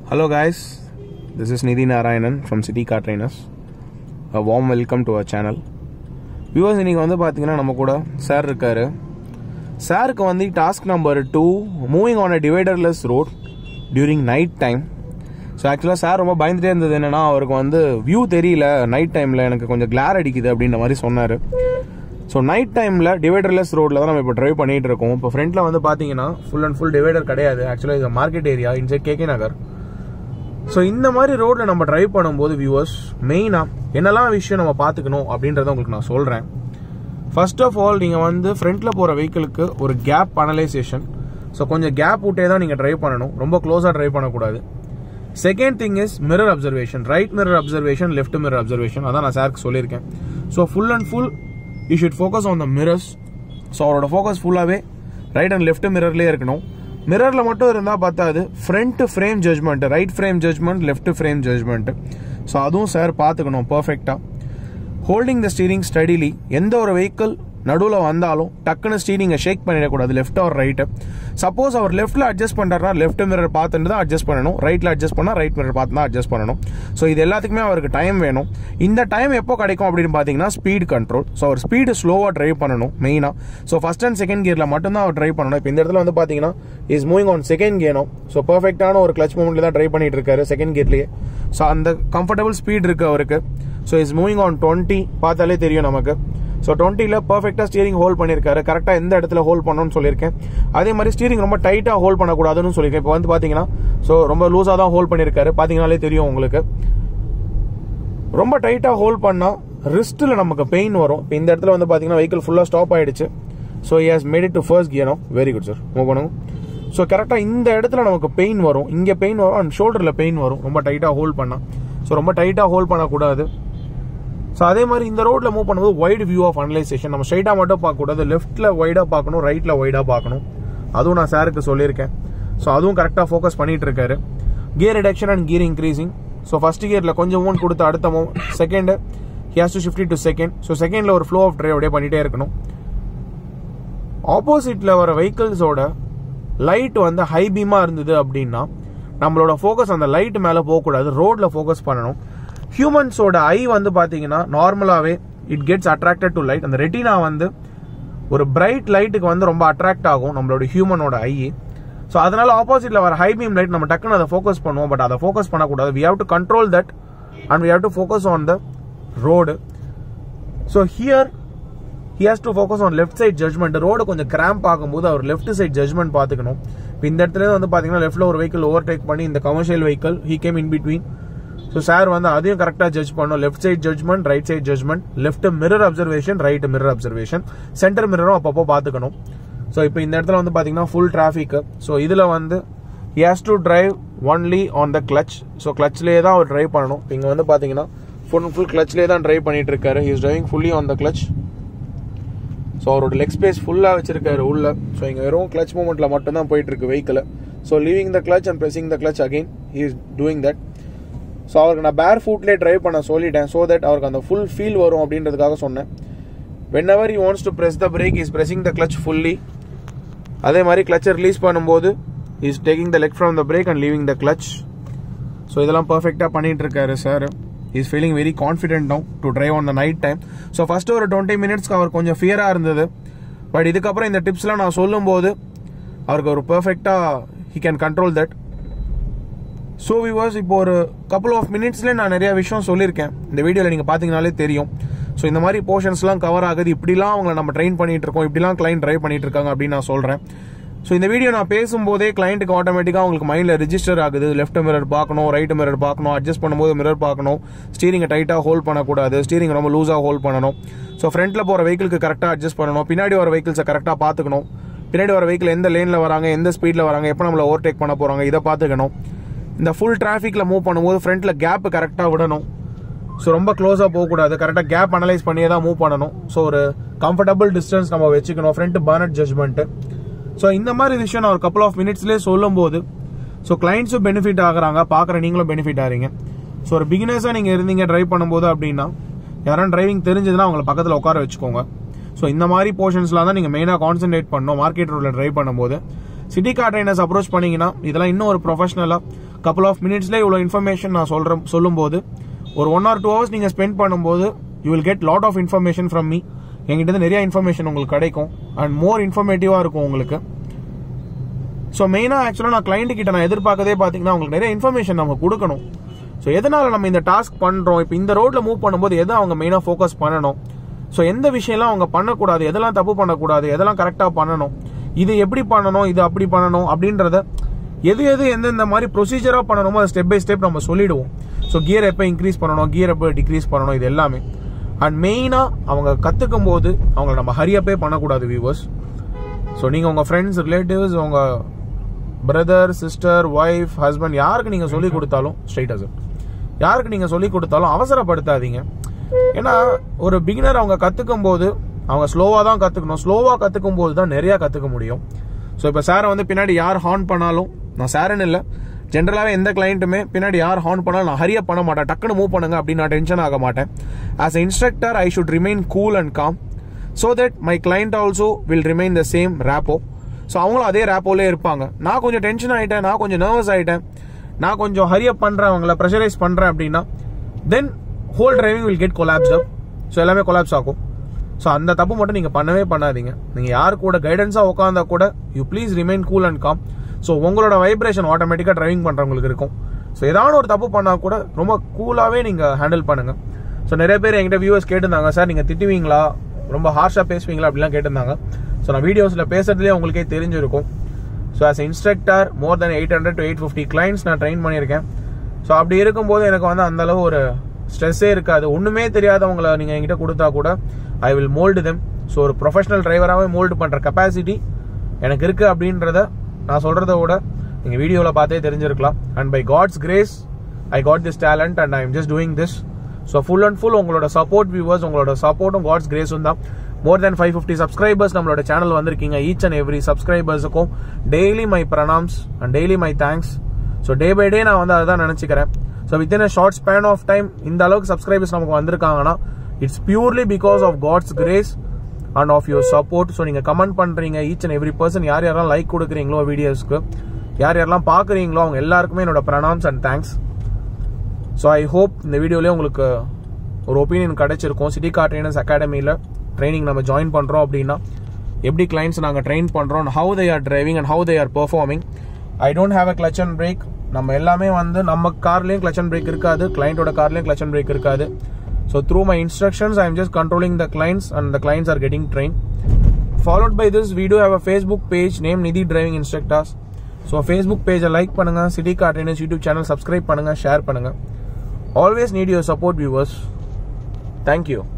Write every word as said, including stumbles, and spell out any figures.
Hello guys, this is Nidhi Narayanan from City Car Trainers. A warm welcome to our channel. Viewers, இன்னைக்கு வந்து பாத்தீங்கன்னா நம்ம கூட sir இருக்காரு. சாருக்கு வந்து task number two, moving on a dividerless road during night time. So ஆக்சுவலாக sir ரொம்ப பயந்துட்டே இருந்தது என்னன்னா, அவருக்கு வந்து வியூ தெரியல, நைட் டைமில் எனக்கு கொஞ்சம் கிளார் அடிக்குது அப்படின்ற மாதிரி சொன்னார். ஸோ நைட் டைமில் டிவைடர்லெஸ் ரோடில் தான் நம்ம இப்போ ட்ரைவ் பண்ணிகிட்டு இருக்கோம். இப்போ ஃப்ரண்ட்டில் வந்து பார்த்தீங்கன்னா ஃபுல் அண்ட் ஃபுல் டிவைடர் கிடையாது. ஆக்சுவலாக இது market area, inside KK Nagar. So இந்த மாதிரி ரோடில் நம்ம ட்ரைவ் பண்ணும்போது வியூவர்ஸ் மெயினாக என்னெல்லாம் விஷயம் நம்ம பார்த்துக்கணும் அப்படின்றத உங்களுக்கு நான் சொல்கிறேன். ஃபர்ஸ்ட் ஆஃப் ஆல், நீங்கள் வந்து ஃப்ரண்ட்டில் போகிற வெஹிக்கிளுக்கு ஒரு கேப் அனலைசேஷன். ஸோ கொஞ்சம் கேப் விட்டே தான் நீங்கள் ட்ரைவ் பண்ணணும், ரொம்ப க்ளோஸாக ட்ரைவ் பண்ணக்கூடாது. Second thing is mirror observation, right mirror observation, left mirror observation. அதான் நான் சாருக்கு சொல்லியிருக்கேன். So full and full you should focus on the mirrors. So அவரோட ஃபோக்கஸ் ஃபுல்லாகவே ரைட் அண்ட் லெஃப்ட் மிரர்லேயே இருக்கணும். மிரரில் மட்டும் இருந்தால் பார்த்தாது, front frame judgement, right frame judgement, left frame judgement. So அதுவும் சார் பார்த்துக்கணும் பர்ஃபெக்டாக. ஹோல்டிங் த ஸ்டீரிங் ஸ்டடிலி, எந்த ஒரு வெஹிக்கிள் நடுவில் வந்தாலும் டக்குன்னு ஸ்டீரிங்கை ஷேக் பண்ணிடக்கூடாது, லெஃப்ட் ஆர் ரைட்டு. சப்போஸ் அவர் லெஃப்ட்டில் அட்ஜஸ்ட் பண்ணுறாருனா லெஃப்ட் மிரர் பார்த்துட்டு தான் அட்ஜஸ்ட் பண்ணணும், ரைட்டில் அட்ஜஸ்ட் பண்ணால் ரைட் மிரர் பார்த்து தான் அட்ஜஸ்ட் பண்ணணும். ஸோ இது எல்லாத்துக்குமே அவருக்கு டைம் வேணும். இந்த டைம் எப்போ கிடைக்கும் அப்படின்னு பார்த்தீங்கன்னா ஸ்பீட் கண்ட்ரோல். ஸோ அவர் ஸ்பீடு ஸ்லோவாக ட்ரைவ் பண்ணணும் மெயினாக. ஸோ ஃபர்ஸ்ட் அண்ட் செகண்ட் கியரில் மட்டும்தான் அவர் ட்ரைவ் பண்ணணும். இப்போ இந்த இடத்துல வந்து பார்த்தீங்கன்னா இஸ் மூவிங் ஆன் செகண்ட் கியரும். ஸோ பர்ஃபெக்டான ஒரு கிளச் மூமெண்ட்டில் தான் ட்ரைவ் பண்ணிட்டு இருக்காரு செகண்ட் கியர்லேயே. ஸோ அந்த கம்ஃபர்டபுள் ஸ்பீட் இருக்குது அவருக்கு. So is moving on twenty, பார்த்தாலே தெரியும் நமக்கு. ஸோ டுவெண்ட்டியில் பர்ஃபெக்டாக ஸ்டீரிங் ஹோல்ட் பண்ணியிருக்காரு. கரெக்டாக எந்த இடத்துல ஹோல்ட் பண்ணணும்னு சொல்லியிருக்கேன். அதே மாதிரி ஸ்டீரிங் ரொம்ப டைட்டாக ஹோல்ட் பண்ணக்கூடாதுன்னு சொல்லியிருக்கேன். இப்போ வந்து பார்த்தீங்கன்னா ஸோ ரொம்ப லூஸாக தான் ஹோல்ட் பண்ணியிருக்காரு, பார்த்தீங்கன்னாலே தெரியும் உங்களுக்கு. ரொம்ப டைட்டாக ஹோல்ட் பண்ணால் ரிஸ்ட்டில் நமக்கு பெயின் வரும். இப்போ இந்த இடத்துல வந்து பார்த்தீங்கன்னா வெஹிக்கிள் ஃபுல்லாக ஸ்டாப் ஆகிடுச்சு. So he has made it to first gear. Very good sir, move பண்ணுங்க. ஸோ கரெக்டாக இந்த இடத்துல நமக்கு பெயின் வரும், இங்கே பெயின் வரும், அண்ட் ஷோல்டரில் பெயின் வரும் ரொம்ப டைட்டாக ஹோல்ட் பண்ணால். ஸோ ரொம்ப டைட்டாக ஹோல்ட் பண்ணக்கூடாது. ஸோ அதே மாதிரி இந்த ரோட்டில் மூவ் பண்ணும்போது வைடு வியூ ஆஃப் அனலைசேஷன், நம்ம ஸ்ட்ரைட்டாக மட்டும் பார்க்கக்கூடாது, லெஃப்ட்டில் வைடாக பார்க்கணும், ரைட்டில் வைடாக பார்க்கணும். அதுவும் நான் சாருக்கு சொல்லியிருக்கேன். ஸோ அதுவும் கரெக்டாக ஃபோக்கஸ் பண்ணிட்டு இருக்காரு. Gear reduction and gear increasing. So first கியரில் கொஞ்சம் மூவ் கொடுத்து அடுத்த move second he has to shift to second. So செகண்டில் ஒரு ஃப்ளோ ஆஃப் ட்ரைவ் அப்படியே பண்ணிகிட்டே இருக்கணும். ஆப்போசிட்டில் வர வெஹிக்கிள்ஸோட லைட் வந்து ஹை பீமாக இருந்தது அப்படின்னா நம்மளோட ஃபோக்கஸ் அந்த லைட் மேலே போகக்கூடாது, ரோடில் ஃபோக்கஸ் பண்ணணும். ஹியூமன்ஸோட ஐ வந்து பார்த்தீங்கன்னா நார்மலாகவே it gets attracted to light. அந்த ரெட்டினா வந்து ஒரு பிரைட் லைட்டுக்கு வந்து ரொம்ப அட்ராக்ட் ஆகும் நம்மளோட ஹியூமனோட ஐ. ஸோ அதனால ஆப்போசிட்ல வர ஹை பீம் லைட் நம்ம டக்குன்னு அதை ஃபோக்கஸ் பண்ணுவோம். பட் அதை ஃபோக்கஸ் பண்ணக்கூடாது. We have to control that and we have to focus on the road. So here he has to focus on left side judgement. Road கொஞ்சம் கிராம்ப் ஆகும்போது அவர் left side judgement பார்த்துக்கணும். இப்போ இந்த இடத்துல வந்து பார்த்தீங்கன்னா லெஃப்ட்ல ஒரு வெஹிக்கிள் ஓவர்டேக் பண்ணி இந்த commercial vehicle he came in between. So sir வந்து அதையும் கரெக்டாக ஜட்ஜ் பண்ணணும். Left side judgement, right side judgement, left mirror observation, right mirror observation, centre மிரரும் அப்பப்போ பார்த்துக்கணும். ஸோ இப்போ இந்த இடத்துல வந்து பார்த்தீங்கன்னா ஃபுல் டிராஃபிக். ஸோ இதில் வந்து he has to drive only on the clutch. So கிளச்லேயே தான் அவர் டிரைவ் பண்ணணும். இங்கே வந்து பார்த்தீங்கன்னா ஃபுல் ஃபுல் கிளச்லேயே தான் டிரைவ் பண்ணிட்டு இருக்காரு. He is driving fully on the clutch. So அவரோட லெக் ஸ்பேஸ் ஃபுல்லாக வச்சிருக்காரு உள்ள. ஸோ இங்கே வெறும் கிளச் மூமெண்ட்டில் மட்டும்தான் போயிட்டு இருக்கு vehicle. So leaving the clutch and pressing the clutch again he is doing that. So அவருக்கு நான் பேர் ஃபுட்லேயே ட்ரைவ் பண்ண சொல்லிட்டேன். ஸோ தட் அவருக்கு அந்த ஃபுல் ஃபீல் வரும் அப்படின்றதுக்காக சொன்னேன். Whenever he wants to press the brake is pressing the clutch fully. அதே மாதிரி கிளச்சை ரிலீஸ் பண்ணும்போது is taking the leg from the brake and leaving the clutch. So இதெல்லாம் பர்ஃபெக்டாக பண்ணிட்டு இருக்காரு sir. Is feeling very confident now to drive on the night time. So first ஒரு twenty மினிட்ஸ்க்கு அவர் கொஞ்சம் ஃபியராக இருந்தது. பட் இதுக்கப்புறம் இந்த டிப்ஸ்லாம் நான் சொல்லும்போது அவருக்கு ஒரு பர்ஃபெக்டாக he can control that. So viewers, இப்போ ஒரு கப்புள் ஆஃப் மினிட்ஸ்லேயே நான் நிறைய விஷயம் சொல்லியிருக்கேன். இந்த வீடியோவில் நீங்கள் பார்த்தீங்கனாலே தெரியும். ஸோ இந்த மாதிரி போர்ஷன்ஸ்லாம் கவர் ஆகுது. இப்படிலாம் அவங்களை நம்ம ட்ரெயின் பண்ணிட்டு இருக்கோம், இப்படிலாம் கிளைண்ட் ட்ரைவ் பண்ணிட்டு இருக்காங்க அப்படின்னு நான் சொல்கிறேன். ஸோ இந்த வீடியோ நான் பேசும்போதே கிளைண்ட்டுக்கு ஆட்டோமேட்டிக்காக உங்களுக்கு மைண்டில் ரிஜிஸ்டர் ஆகுது. லெஃப்ட் மிரர் பார்க்கணும், ரைட் மிரர் பார்க்கணும், அட்ஜஸ்ட் பண்ணும்போது மிரர் பார்க்கணும், ஸ்டீரிங்கை டைட்டாக ஹோல்ட் பண்ணக்கூடாது, ஸ்டீரிங் ரொம்ப லூஸாக ஹோல்ட் பண்ணணும். ஸோ ஃப்ரண்ட்டில் போகிற வெஹிக்கிளுக்கு கரெக்டாக அட்ஜஸ்ட் பண்ணணும், பின்னாடி வர வெஹிக்கிள்ஸை கரெக்டாக பார்த்துக்கணும், பின்னாடி வர வெஹிக்கிள் எந்த லேனில் வராங்க, எந்த ஸ்பீடில் வராங்க, எப்போ நம்மளை ஓவர்டேக் பண்ண போகிறாங்க, இதை பார்த்துக்கணும். இந்த ஃபுல் டிராஃபிக்கில் மூவ் பண்ணும்போது ஃப்ரண்ட்டில் கேப் கரெக்டாக விடணும். ஸோ ரொம்ப க்ளோஸாக போகக்கூடாது, கரெக்டாக கேப் அனலைஸ் பண்ணியே தான் மூவ் பண்ணணும். ஸோ ஒரு கம்ஃபர்டபுள் டிஸ்டன்ஸ் நம்ம வச்சுக்கணும். Front bonnet judgement. ஸோ இந்த மாதிரி விஷயம் நான் ஒரு கப்புள் ஆஃப் மினிட்ஸ்லேயே சொல்லும் போது ஸோ கிளைண்ட்ஸும் பெனிஃபிட் ஆகுறாங்க, பார்க்குற நீங்களும் பெனிஃபிட் ஆகிறீங்க. ஸோ ஒரு பிகினர்ஸாக நீங்கள் இருந்தீங்க ட்ரைவ் பண்ணும்போது அப்படின்னா யாரும் டிரைவிங் தெரிஞ்சதுன்னா அவங்களை பக்கத்தில் உட்கார வச்சுக்கோங்க. ஸோ இந்த மாதிரி போர்ஷன்ஸ்லாம் தான் நீங்கள் மெயினாக கான்சென்ட்ரேட் பண்ணணும் மார்க்கெட் ரோடில் ட்ரைவ் பண்ணும்போது. சிட்டி கார் ட்ரைனர்ஸ் அப்ரோச் பண்ணீங்கன்னா இதெல்லாம் இன்னும் ஒரு ப்ரொஃபஷனலாக couple of minutesல இவ்வளோ இன்ஃபர்மேஷன் நான் சொல்கிறேன் சொல்லும்போது ஒரு ஒன் ஆர் டூ ஹவர்ஸ் நீங்கள் ஸ்பெண்ட் பண்ணும்போது you will get lot of information from me. எங்கிட்ட நிறைய இன்ஃபர்மேஷன் உங்களுக்கு கிடைக்கும் அண்ட் மோர் இன்ஃபர்மேட்டிவாக இருக்கும் உங்களுக்கு. ஸோ மெயினாக ஆக்சுவலாக நான் கிளைண்ட் கிட்ட நான் எதிர்பார்க்கதே பார்த்தீங்கன்னா உங்களுக்கு நிறைய இன்ஃபர்மேஷன் நம்ம கொடுக்கணும். ஸோ எதனால் நம்ம இந்த டாஸ்க் பண்ணுறோம், இப்போ இந்த ரோட்டில் மூவ் பண்ணும்போது எதை அவங்க மெயினாக ஃபோக்கஸ் பண்ணணும், ஸோ எந்த விஷயம்லாம் அவங்க பண்ணக்கூடாது, எதெல்லாம் தப்பு பண்ணக்கூடாது, எதெல்லாம் கரெக்டாக பண்ணணும், இது எப்படி பண்ணணும், இது அப்படி பண்ணணும் அப்படின்றத எது எது எந்தெந்த மாதிரி ப்ரொசீஜராக பண்ணணுமோ அதை ஸ்டெப் பை ஸ்டெப் நம்ம சொல்லிடுவோம். ஸோ கியர் எப்போ இன்க்ரீஸ் பண்ணணும், கியர் எப்போ டிக்ரீஸ் பண்ணணும், இது எல்லாமே. அண்ட் மெயினாக அவங்க கற்றுக்கும் போது அவங்களை நம்ம ஹரியப்பே பண்ணக்கூடாது வியூவர்ஸ். ஸோ நீங்கள் உங்கள் ஃப்ரெண்ட்ஸ், ரிலேட்டிவ்ஸ், உங்கள் பிரதர், சிஸ்டர், ஒய்ஃப், ஹஸ்பண்ட் யாருக்கு நீங்கள் சொல்லிக் கொடுத்தாலும் ஸ்ட்ரைட் அஸ் யாருக்கு நீங்கள் சொல்லிக் கொடுத்தாலும் அவசரப்படுத்தாதீங்க. ஏன்னா ஒரு பிகினர் அவங்க கற்றுக்கும் போது அவங்க ஸ்லோவாக தான் கற்றுக்கணும். ஸ்லோவாக கற்றுக்கும் போது தான் நிறையா கற்றுக்க முடியும். ஸோ இப்போ சாரை வந்து பின்னாடி யார் ஹார்ன் பண்ணாலும், நான் சாருன்னு இல்லை, ஜென்ரலாகவே எந்த கிளைண்ட்டுமே பின்னாடி யார் ஹார்ன் பண்ணாலும் நான் ஹரியப் பண்ண மாட்டேன், டக்குன்னு மூவ் பண்ணுங்க அப்படின்னு நான் டென்ஷன் ஆக மாட்டேன். As a instructor I should remain cool and calm so that my client also will remain the same rapport. So அவங்களும் அதே ரேப்போலே இருப்பாங்க. நான் கொஞ்சம் டென்ஷன் ஆகிட்டேன், நான் கொஞ்சம் நர்வஸ் ஆகிட்டேன், நான் கொஞ்சம் ஹரியப் பண்ணுறேன், அவங்கள ப்ரெஷரைஸ் பண்ணுறேன் அப்படின்னா then whole driving will get collapse up. So எல்லாமே கொலாப்ஸ் ஆகும். ஸோ அந்த தப்பு மட்டும் நீங்கள் பண்ணவே பண்ணாதீங்க. நீங்கள் யார் கூட கைடன்ஸாக உட்காந்தா கூட you please remain cool and calm. So உங்களோட வைப்ரேஷன் ஆட்டோமேட்டிக்காக டிரைவிங் பண்ணுறவங்களுக்கு இருக்கும். ஸோ ஏதாவது ஒரு தப்பு பண்ணால் கூட ரொம்ப கூலாகவே நீங்கள் ஹேண்டில் பண்ணுங்கள். ஸோ நிறைய பேர் என்கிட்ட வியூவர்ஸ் கேட்டிருந்தாங்க, சார் நீங்கள் திட்டுவீங்களா, ரொம்ப ஹார்ஷாக பேசுவீங்களா அப்படிலாம் கேட்டிருந்தாங்க. ஸோ நான் வீடியோஸில் பேசுறதுலேயே உங்களுக்கே தெரிஞ்சிருக்கும். So as instructor more than eight hundred to eight fifty clients நான் ட்ரெயின் பண்ணியிருக்கேன். ஸோ அப்படி இருக்கும்போது எனக்கு வந்து அந்தளவு ஒரு ஸ்ட்ரெஸ்ஸே இருக்காது. ஒன்றுமே தெரியாதவங்களை நீங்கள் என்கிட்ட கொடுத்தா கூட I will mould them. So ஒரு ப்ரொஃபஷனல் டிரைவராகவே மோல்டு பண்ணுற கெப்பாசிட்டி எனக்கு இருக்குது அப்படின்றத நான் சொல்கிறத விட நீங்கள் வீடியோவில் பார்த்தே தெரிஞ்சிருக்கலாம். And by God's grace I got this talent and I am just doing this. So full and full உங்களோட சப்போர்ட் வியூவர்ஸ், உங்களோட சப்போர்ட்டும் காட்ஸ் கிரேஸும் தான். More than five fifty subscribers நம்மளோட சேனல் வந்திருக்கீங்க. ஈச் அண்ட் எவ்ரி சப்ஸ்கிரைபர்ஸுக்கும் daily my pranams and daily my thanks. So day by day நான் வந்து அதை தான் நினச்சிக்கிறேன். So within a short span of time இந்த அளவுக்கு சப்ஸ்கிரைபர்ஸ் நமக்கு வந்திருக்காங்கன்னா it's purely because of God's grace and of your support. So நீங்கள் கமெண்ட் பண்ணுறீங்க, ஈச் அண்ட் எவ்ரி பர்சன் யார் யாரெல்லாம் லைக் கொடுக்குறீங்களோ வீடியோஸ்க்கு, யார் யாரெல்லாம் பார்க்குறீங்களோ அவங்க எல்லாருக்குமே என்னோட pranams and thanks. So I hope இந்த வீடியோலேயே உங்களுக்கு ஒரு ஒப்பீனியன் கிடைச்சிருக்கும். சிட்டி கார் ட்ரெயினர்ஸ் அகாடமியில் ட்ரைனிங் நம்ம ஜாயின் பண்ணுறோம் அப்படின்னா எப்படி கிளைண்ட்ஸ் நாங்கள் ட்ரெயின் பண்ணுறோம், how they are driving and how they are performing. I don't have a clutch and brake. நம்ம எல்லாமே வந்து நம்ம கார்லேயும் கிளச் அண்ட் பிரேக் இருக்காது, கிளைண்ட்டோட கார்லேயும் கிளச் அண்ட் பிரேக் இருக்காது. So through my instructions I am just controlling the clients and the clients are getting train. Followed by this we do have a Facebook page name Nidhi driving instructors. So Facebook பேஜை like பண்ணுங்கள், city car trainers YouTube channel subscribe பண்ணுங்கள், share பண்ணுங்கள். Always need your support viewers. Thank you.